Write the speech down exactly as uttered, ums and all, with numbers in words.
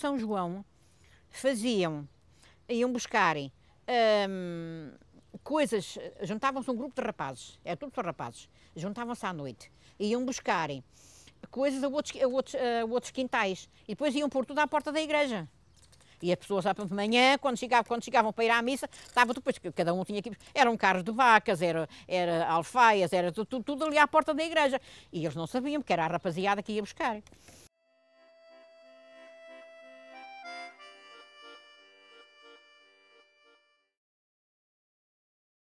de São João, faziam, iam buscarem hum, coisas, juntavam-se um grupo de rapazes, é tudo só rapazes, juntavam-se à noite, iam buscarem coisas a outros, a, outros, a outros quintais e depois iam pôr tudo à porta da igreja. E as pessoas de manhã, quando chegavam, quando chegavam para ir à missa, estava depois, cada um tinha que ir, eram carros de vacas, era, era alfaias, era tudo, tudo ali à porta da igreja. E eles não sabiam, porque era a rapaziada que ia buscar.